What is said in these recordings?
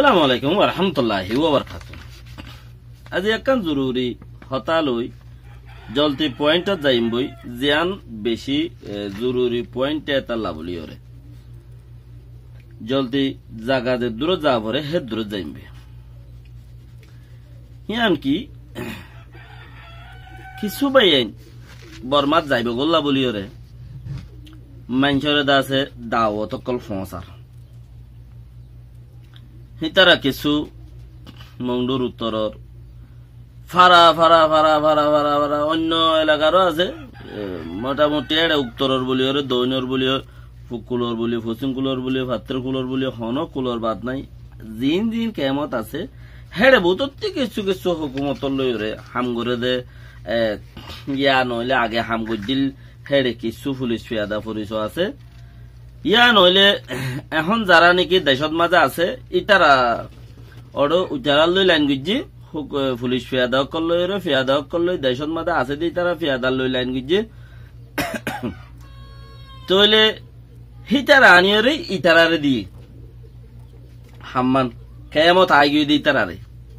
আসসালামু আলাইকুম ওয়া রাহমাতুল্লাহি ওয়া বারাকাতুহু। আজি একখান জরুরি হতা লই জলতি পয়েন্টত যাইম বই জিয়ান বেশি জরুরি পয়েন্ট এটা লাভলি ওরে জলতি জায়গা যে দূর যা পরে হে দূর যাইমবে ইয়ান কি কিছু বাইন বর্মাত যাইবে গোল্লা বলি ওরে মানুষরে দাসে দাওয়াত কল ফসার হিতারা কিছু মংডুর উত্তরর ফারা ফারা ফারা ফারা ফারা ফারা অন্য এলাকারও আছে মোটামুটি এটা উত্তরর বলি ওরে দৈনর বলি ফুকুলর বলি ফসিং কুলর বলি ভাত্র কুলর বলি হন কুলর বাদ নাই জিন জিন কেমত আছে হেড়ে বহুত কিছু কিছু হুকুমতর লই রে হাম করে দে ইয়া নইলে আগে হাম দিল হেড়ে কিছু পুলিশ ফিয়াদা পুলিশ আছে ইয়া নইলে এখন যারা নাকি দেশত মাঝে আছে ইতারা অড উজারা লই লাইন গুজি পুলিশ ফিয়াদা করলই রে ফিয়াদা করলই দেশত মাঝে আছে দি তারা ফিয়াদা লই লাইন গুজি তইলে হিতারা আনিয়রে ইতারারে দি হাম্মান কেমত আইগি দি তারারে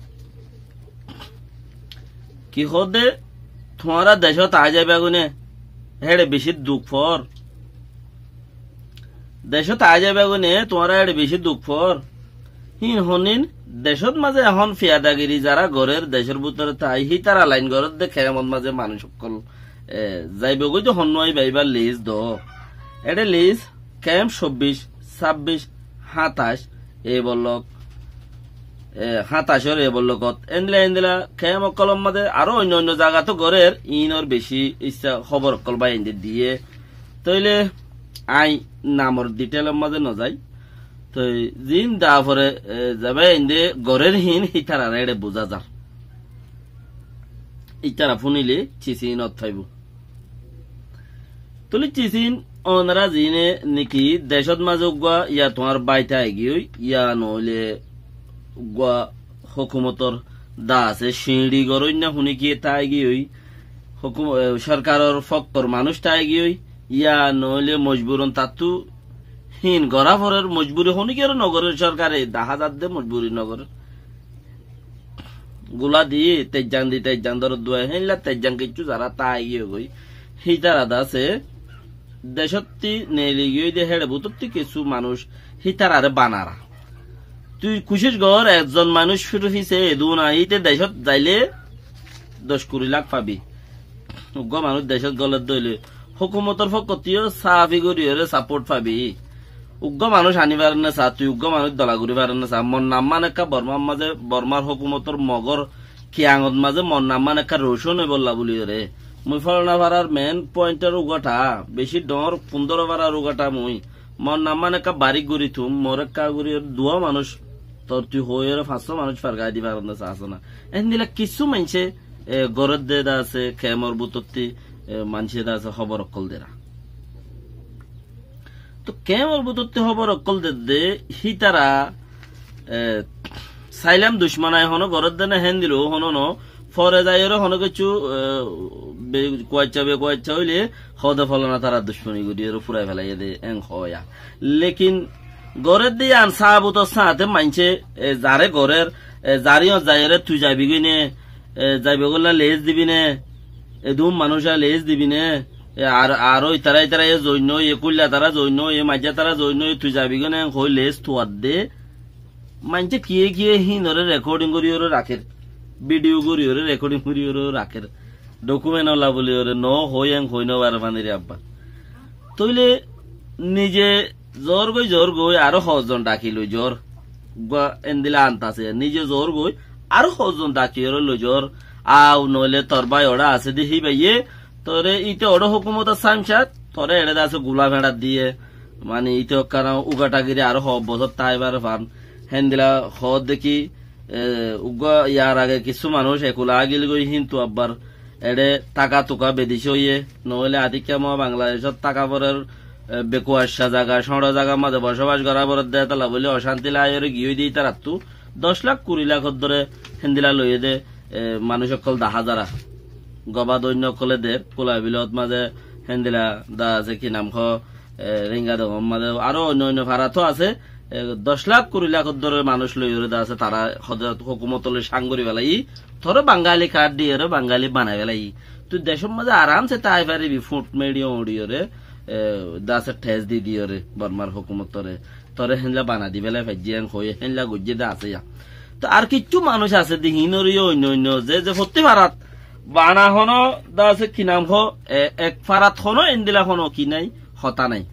কি হদে তোমারা দেশত আই যাবে গুনে হেড়ে বেশি দুঃখ ফর দেশত আই যাবে গুনে তোমারা হেড়ে বেশি দুঃখ ফর হিন হনিন দেশত মাঝে এখন ফিয়াদাগিরি যারা ঘরের দেশের ভিতরে তাই হি তারা লাইন ঘরের দেখে এমন মাঝে মানুষ সকল যাইবে গই তো হন্যই বাইবার লিজ দ এটা লিজ ক্যাম্প 26, 26, 27 এই বলক 27 এ বলকত এন্দিলা ক্যাম্প কলম মাঝে আরো অন্য অন্য জায়গা তো ঘরের ইনর বেশি ইচ্ছা খবর কল বা এন্দি দিয়ে তইলে আই নামর ডিটেলের মাঝে ন যাই তো জিন দা পরে যাবে এন্দি ঘরের হিন হিতারা এড়ে বোঝা যার ইতারা ফুনিলে চিসিন অথাইব তুলি চিসিন ওনারা জিনে নাকি দেশত মাঝে উগা ইয়া তোমার বাইটা এগিয়ে ইয়া নইলে উগা হুকুমতর দা আছে সিঁড়ি গরই না শুনি কি তা এগিয়ে সরকারের ফক্তর মানুষটা এগিয়ে ইয়া নইলে মজবুরন তাতু হিন গড়াফরের মজবুরি শুনি কি নগরের সরকারে 10,000 দে মজবুরি নগরের গুলা দিয়ে তেজান ধর দুয়া হেনলা তেজান কিছু যারা তা এগিয়ে গই হিতারা দাসে দেশত্তি নেলি গিয়ে দিয়ে হেড়ে বুতত্তি কিছু মানুষ হিতারারে বানারা তুই কুশিস গড় একজন মানুষ ফিরে ফিসে দুন আইতে দেশত যাইলে 10-20 লাখ পাবি উগ্র মানুষ দেশত গলে দইলে হুকুমতর ফকতিও সাফি গরিয়রে সাপোর্ট পাবি উগ্র মানুষ আনিবার না চা তুই উগ্র মানুষ দলা ঘুরি পারেন না চা মন নাম মানে একটা বর্মার মাঝে বর্মার হুকুমতর মগর খিয়াঙত মাঝে মন নাম মানে একটা রোশন বললা বলি রে মুই ফলনা ভাড়ার মেন পয়েন্টের উগাটা বেশি ডর 15 ভাড়ার উগাটা মুই মন নাম মানে একটা বাড়ি গড়ি থুম মোর একটা গড়ি দুয়া মানুষ তোর তুই হয়ে 500 মানুষ ফারগাই দিবার না চাস না এন দিলা কিছু মানছে গরদ দে আছে খেমর বুতত্তি মানছে দা আছে খবর অকল দেরা তো কেমন বুতত্তি খবর অকল দে হিতারা সাইলাম দুশ্মনায় হনো গরদ দেনা হেন দিল হনো ন ফরে যাই হনো কিছু কুয়াচ্ছা হইলে হদে ফলনা তারা দুশ্মনী গুড়ি ফুরাই ফেলাই দে এং হয়া লেকিন গরের দিয়ে আন সাহাবুত সাথে মানছে যারে গরের যারিও যাইরে তুই যাবি গিনে যাইবে গলা লেজ দিবি নে এদুম মানুষ লেজ দিবি নে আর ওই তারা জৈন্য এ কুল্লা তারা জৈন্য এ মাজা তারা জৈন্য তুই যাবি গনে হই লেজ তোয়ার দে মানছে কিয়ে হিনরে রেকর্ডিং করি ওরে রাখে ভিডিও করি ওরে রেকর্ডিং করি ওরে রাখে ডকুমেন্ট ওলা বলি ওরে ন হই নবার মানে রে আব্বা তইলে নিজে জোর গই আরো 100 জন ডাকি লই জোর এন্দিলা আনতাছে নিজে জোর গই আরো 100 জন ডাকি লই জোর আও নইলে তোর ভাই ওরা আছে দেখি ভাইয়ে তোরে ইতে ওড় হুকুমত সামসাদ তোরে এড়ে আছে গুলা ভেড়া দিয়ে মানে ইতে কারণ উগাটাগিরি আরো 100 বছর তাইবার ফান হেন্দিলা হ দেখি উগা ইয়ার আগে কিছু মানুষ একুলা আগিল গই কিন্তু আব্বার এড়ে টাকা টুকা বেদিছে হইয়ে নইলে আদিক্যাম বাংলাদেশত টাকা পরের বেকুয়াশা জায়গা সড় জায়গা মাঝে বসবাস করা বরত দেয় তালা বলে অশান্তি লাইরে গিয়ে দিয়ে তার আত্মু 10 লাখ 20 লাখ ধরে হেন্দিলা লইয়ে দে মানুষ সকল 10,000 গবা দৈন্য কলে দে কোলা বিলত মাঝে হেন্দিলা দা আছে কি নাম রিঙ্গা দম মাঝে আরো অন্য অন্য ভাড়া তো আছে 10 লাখ 20 লাখ ধরে মানুষ লই ওরে আছে তারা হুকুমতলে সাঙ্গরি বেলাই ধরো বাঙালি কার্ড দিয়ে বাঙালি বানাই বেলাই তুই দেশের মাঝে আরামসে তাই পারিবি ফুট মেডিও ওডিওরে দাসের ঠেস দি দিওরে বর্মার হুকুমতরে তরে হেনলা বানা দি বেলা ফাইজিয়ান হয়ে হেনলা গুজে দা আছে তো আর কিছু মানুষ আছে দিহিনরিও অন্য অন্য যে ভর্তি ভারাত বানা হনো দাসে কি নাম হ এক ফারাত হনো এন্দিলা হনো কি নাই হতা নাই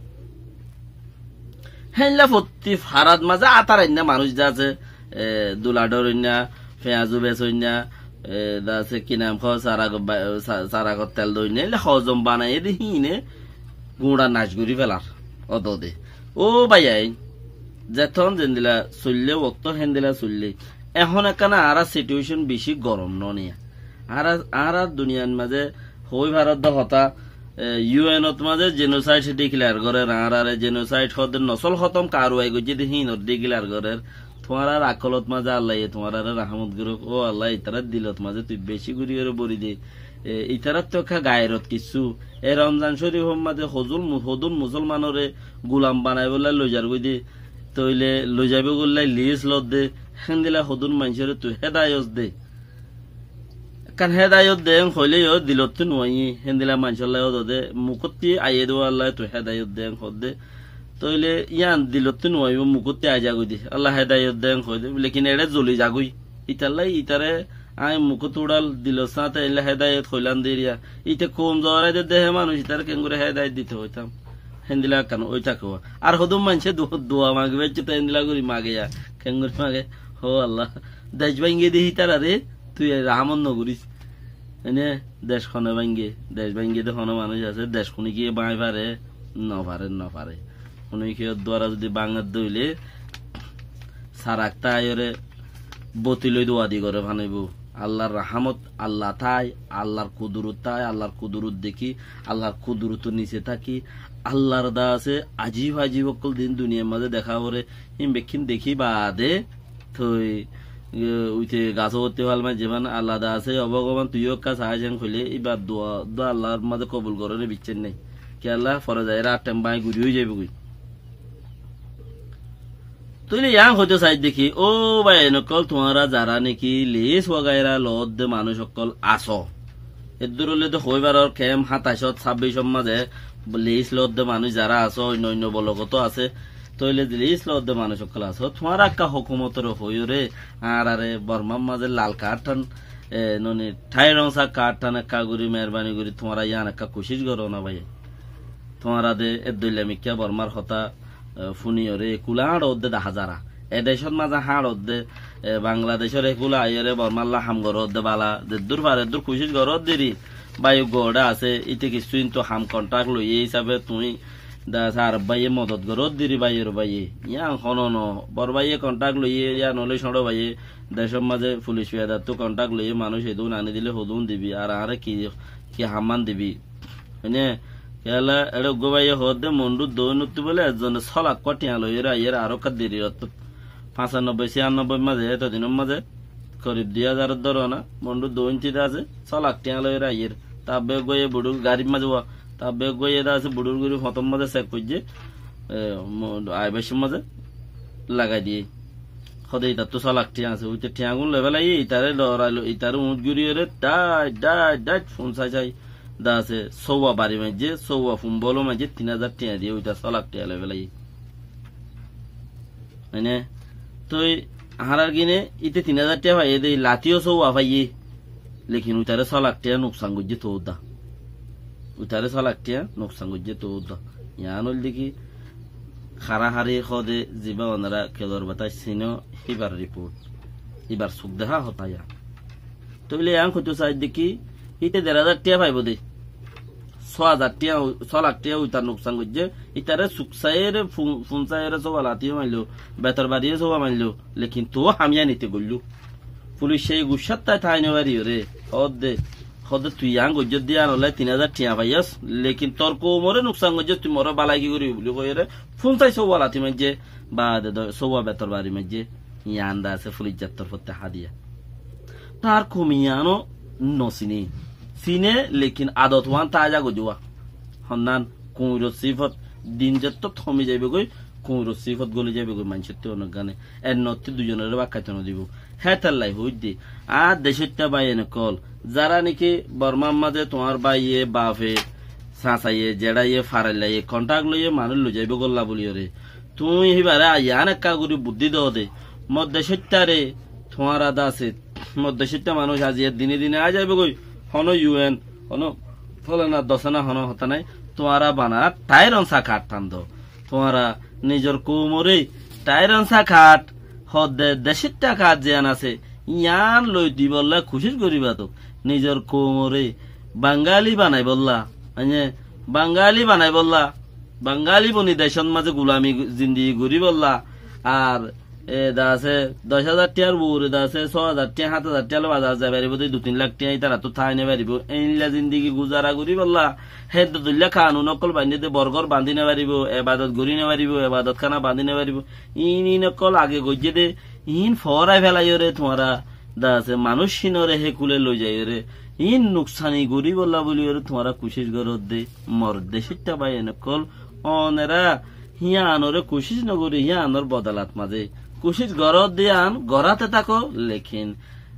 হেনলা ভর্তি ফারাত মাঝে আতার না মানুষ যা আছে দুলাডর না পেঁয়াজু বেচইনা দাসে কি নাম খ সারা তেল দই না হজম বানাই দিহিনে গুড়া নাচ গুড়ি ফেলার অদে ও ভাইয়াই যেতন যেদিলা চললে ওক্ত হেন্দিলা চললে এখন একখানা আর সিচুয়েশন বেশি গরম নিয়া আর দুনিয়ার মাঝে হই ভারত হতা ইউএনত মাঝে জেনোসাইড ডিক্লেয়ার করে আর জেনোসাইড হদের নসল খতম কারওয়াই গজি দিহিন ডিক্লেয়ার করে তোমার আর আকলত মাঝে আল্লাহ তোমার আর রাহমত গুরু ও আল্লাহ ইতারা দিলত মাঝে তুই বেশি গুড়ি বরি দে ইতারাত তো গায়রত কিছু এ রমজান শরীফ মাঝে হদুল মুসলমানরে গুলাম বানাই বলে লইজার গই দে তইলে লই যাবে গল্লাই লিস লত দে হেন্দিলা হদুন মানুষের তুই হেদায়ত দে কারণ হেদায়ত দে হইলে দিলত তো নয় হেন্দিলা মানুষের লাই দে মুখতি আইয়ে দেওয়া আল্লাহ তুই হেদায়ত দে হদে তইলে ইয়ান দিলত তো নয় মুখতি আই যাগই দে আল্লাহ হেদায়ত দে হই দে লেকিন এড়ে জ্বলি যাগই ইতালাই ইতারে আই মুখত উড়াল দিল সাথে এলে হেদায়ত হইলাম দিয়া ইতে কম জরাই দেহে মানুষ ইতার কেন করে হেদায়ত দিতে হইতাম হেন্দিলা কেন ওইটা কোয়া আর হদুম মানছে দোয়া মাগবে চুটা হেন্দিলা করি মাগে যা কেন করে মাগে হো আল্লাহ দেশ ভাঙ্গে দিহি তারা রে তুই রামন নগরিস এনে দেশ খনে ভাঙ্গে দেশ ভাঙ্গে তো কোনো মানুষ আছে দেশ খুনি গিয়ে বাঁই পারে নপারে উনি কি দ্বারা যদি বাঙার দইলে সারাক্তা আয়রে বতি লই দোয়া দি করে ভানাইব আল্লাহর রাহমত আল্লাহ তাই আল্লাহর কুদরত তাই আল্লাহর কুদরত দেখি আল্লাহর কুদরত নিচে থাকি আল্লাহর দা আছে আজীব অকল দিন দুনিয়ার মাঝে দেখা করে হিম বেক্ষিন দেখি বাদে থই উইতে গাছ হতে হল মানে যেমন আল্লাহ দা আছে অভগবান তুইও কাজ সাহায্য হইলে এবার দোয়া আল্লাহর মাঝে কবুল করে বিচ্ছেন নাই কি আল্লাহ ফরে যায় রাত টাইম বাই ঘুরি হয়ে যাবে কই তুইলে ইয়াং হইতে চাই দেখি ও ভাই নকল তোমারা যারা নাকি লেস ওগাইরা লত মানুষ সকল আস এদুর হলে তো হইবারর খেম 27-26 মাঝে লেস লত মানুষ যারা আস অন্য বলগত আছে তইলে লেস লত মানুষ সকল আস তোমার একটা হুকুমতর হইরে আর আরে বর্মার মাঝে লাল কার্টান ননি ঠাই রংসা কার্টান একা গুড়ি মেহরবানি করি তোমারা ইয়ান একা কোশিশ করো না ভাই তোমারা দে এদুল্লা মিকা বর্মার হতা ফুনিয়রে কুলা হাড় দে দেখা যারা এদেশের মাঝে হাড় দে বাংলাদেশের একুলা আইরে বর্মাল্লা হাম গরত দে বালা দূর পারে দূর খুশির গরত দেরি বায়ু গড়া আছে ইতে কিছু তো হাম কন্ট্রাক্ট লই এই হিসাবে তুই আর বাইয়ে মদত গরত দিরি বাইয়ের বাইয়ে ইয়া হন বর বাইয়ে কন্ট্রাক্ট লইয়ে ইয়া নলে সড়ো বাইয়ে দেশের মাঝে পুলিশ পেয়াদার তো কন্ট্রাক্ট লইয়ে মানুষ এদুন আনি দিলে হদুন দিবি আর আরে কি হামান দিবি হইনে কেলা এড়ে গোবাইয়ে হদে মন্ডু দৈনুত্তি বলে একজনে 6 লাখ কটিয়া লইরা ইয়ের আরো কাদ দেরি হতো 95-96 মাঝে এতদিনের মাঝে করিব 2000 ধরো না মন্ডু দৈনচিতে আছে 6 লাখ টিয়া লইরা ইয়ের তাবে গয়ে বুড়ুর গাড়ির মাঝে তাবে গয়ে আছে বুড়ুর গুড়ি হতম মাঝে চেক করছে আইবেশের মাঝে লাগাই দিয়ে হদে ইতার তো 6 লাখ টিয়া আছে ওইতে টিয়াগুন লেভেলাই ইতারে লড়াইলো ইতারে উঁচ গুড়িয়ে ডাই ফোন চাই দা আছে সৌয়া বাড়ি মাঝে সৌয়া ফুম বলো মাঝে 3000 টিয়া দিয়ে ওইটা 6 লাখ টিয়া লেভেলাই মানে তুই হারার কিনে ইতে 3000 টিয়া ভাই দে লাতিও সৌয়া ভাইয়ে লেকিন ওইটারে 6 লাখ টিয়া নোকসান করছে তো দা ওইটারে 6 লাখ টিয়া নোকসান করছে তো দা ইয়ান হল দেখি খারা হারি খদে জিবা ওনারা কেদর বাতাই সিনো এবার রিপোর্ট এবার সুখ দেখা হতায়া তো বলে ইয়ান কত চাই দেখি ইতে 1000 টিয়া পাইব দে 6000 টিয়া 6 লাখ টিয়া ওইটার নোকসান করছে ইতারে সুকসায়ের ফুনসায়ের সব লাতিও মাইলো বেতর বাড়িয়ে সব মাইলো লেকিন তো হামিয়া নিতে গল্লু পুলিশ সেই গুসাত তাই ঠাই নেবারি রে হদে তুই ইয়াং গজ্জত দিয়া নলে 3000 টিয়া পাইয়াস লেকিন তোর কোমরে নোকসান করছে তুই মরে বালাই কি করি বলি কইরে ফুনসাই সব লাতি মাঝে বা সব বেতর বাড়ি মাঝে ইয়ান দা আছে পুলিশ যাত্তর ফতে হাদিয়া তার কমিয়ানো নসিনি সিনে লেকিন আদত ওয়ান তাজা গজুয়া হন্নান কুইর সিফত দিন যত থমি যাইবে গই কোন রসিফত গলি যাবে গো মানুষের তো অনেক গানে এর নত্তি দুজনের বাক্যাতন দিব হ্যাঁ তার লাই হই দি আর দেশটা বাই এনে কল যারা নাকি বর্মার মাঝে তোমার বাইয়ে বাপে চাচাইয়ে জেড়াইয়ে ফারাইলাইয়ে কন্টাক্ট লইয়ে মানুষ লই যাইব গল্লা বলিও রে তুই হিবারে আইয়ান একা করে বুদ্ধি দাও দে মধ্যশিক্ষা রে তোমার আদা আছে মধ্যশিক্ষা মানুষ আজিয়ে দিনে দিনে আ যাইব গই হন ইউএন হন ফলে না দশনা হন হতা নাই তোমারা বানা টাইরনসা খাট টান দো তোমারা নিজের কোমরে টাইরনসা খাট হদে দেশিটা খাট যেন আছে ইয়ান লই দি বললা খুশি করিবা তো নিজের কোমরে বাঙালি বানাই বললা বাঙালি বানাই বললা বাঙালি বনি দেশন মাঝে গুলামি জিন্দিগি ঘুরি বললা আর এ দা আছে 10,000 টিয়ার বুর দা আছে 6,000 টিয়া 7,000 টিয়া বাজার যাবে পারিব 2-3 লাখ টিয়া তারা তো থাই নে পারিব এইলা জিন্দিগি গুজারা ঘুরি বললা হে দুল্লা খানু নকল বান্ধি বর্গর বান্ধি নে পারিব এবাদত ঘুরি নে পারিব এবাদত খানা বান্ধি নে পারিব ইনি নকল আগে গজ্জে দে ইন ফরাই ফেলাই রে তোমারা দা আছে মানুষ সিনরে হে কুলে লই যাই রে ইন নুকসানি ঘুরি বললা বলি রে তোমারা কোশিশ করো দে মর দেশটা বাই নকল অনেরা হিয়া আনরে কোশিশ নগরি হিয়া আনর বদলাত মাঝে কোশিশ গরত দিয়ান গড়াতে থাকো লেখিন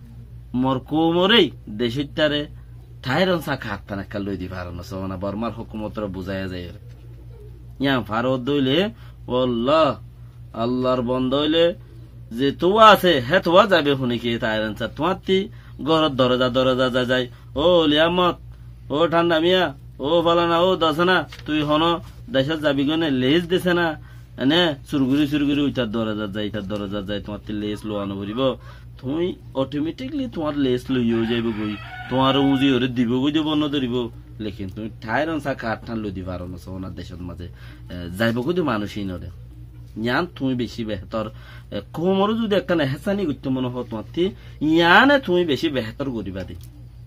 মর কোমরেই দেশিটারে ঠাইরন চা খাটতা না লই দি পারো না বর্মার হুকুমতরা বুঝাইয়া যায় ইয়া ভারত দইলে বল্লা আল্লাহর বন্ধ হইলে যে তোয়া আছে হে তোয়া যাবে শুনি কি ঠাইরন চা তোমার গরত দরজা দরজা যা যায় ও লিয়ামত ও ঠান্ডা মিয়া ও ফলানা ও দশনা তুই হন দেশত যাবি গনে লেজ দিছে না এনে সুরগুরি ওইটার দরজা যায় তোমার লেস লোয়ানো করিব তুমি অটোমেটিকলি তোমার লেস লইও যাইব গই তোমার উজি ওরে দিব গই দিব ন ধরিব লেকিন তুমি ঠাইরন চা কাঠ টান লই দি পারো না সোনার দেশের মাঝে যাইব গই মানুষই নরে ইয়ান তুমি বেশি বেহতর কোমরও যদি একটা হেসানি করতে মনে হয় তোমার ইয়ানে তুমি বেশি বেহতর করিবা দি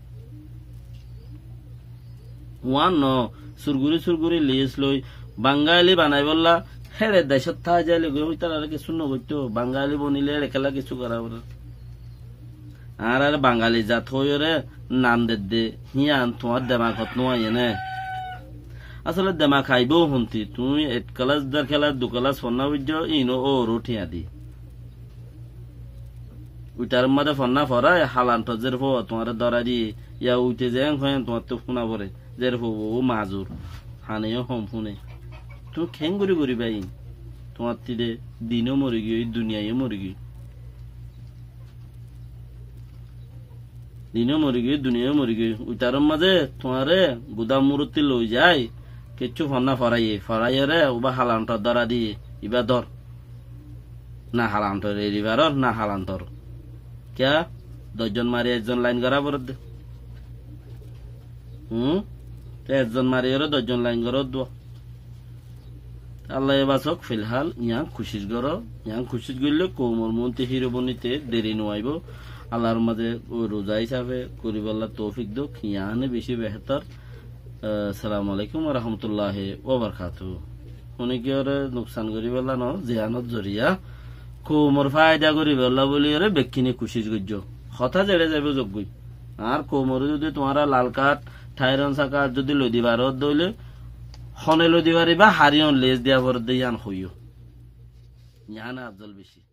ওয়ান ন সুরগুরি লেস লই বাঙালি বানাই বললা হেরে দেশত থা যাইলে তারা কিছু নগরতো বাঙালি বনিলে রেখেলা কিছু করা আর আর বাঙালি জাত হয়ে নাম দে হিয়ান তোমার দেমাকত নোয়াই নে আসলে দেমা খাইবও শুনতি তুমি 1 ক্লাস 2 ক্লাস 2 ক্লাস ফন্না বুঝ ইনো ও রুঠিয়া দি উইটার মধ্যে ফন্না ফরাই হালান্ত জের ফো তোমার দরা দি ইয়া উইতে যে হয় তোমার তো ফোনা পরে জের ফো ও মাজুর হানেও হম ফোনে তুমি খেং করি ভাই তোমার তীরে দিনও মরে গিয়ে দুনিয়ায় মরে গিয়ে দিনও মরে গিয়ে দুনিয়ায় মরে গিয়ে ওইটার মাঝে তোমারে গুদাম মুরতি লই যায় কিচ্ছু ফন্না ফরাইয়ে রে ওবা হালান্তর দ্বারা দিয়ে ইবা ধর না হালান্তর এরিবার না হালান্তর কে 10 জন মারি 1 জন লাইন করা পর দে 1 জন মারি 10 জন লাইন করা দো আল্লাহ বাসক ফিলহাল ইয়া খুশিস গরলে কোমর মন্তে হিরো বনিতে দেরি নোয়াইব আল্লাহর মাঝে রোজা হিসাবে করিবাল্লাহ তৌফিক দো ইয়ানে বেশি বেহতর আসসালামু আলাইকুম ওয়া রাহমাতুল্লাহি ওয়া বারাকাতুহু অনেকে ওরে নুকসান করিবাল্লাহ ন জিয়ানত জরিয়া কোমর ফায়দা করিবাল্লাহ বলি ওরে বেকিনে খুশিস গজ্জ কথা জেড়ে যাবে যোগ্যই আর কোমর যদি তোমারা লাল কাঠ ঠাইরন সাকার যদি লই দিবার দইলে হনে লই দিবারিবা হারিয়ন লেজ দিয়া পর দেয়ান হইও ইয়ানা আফজল বেশি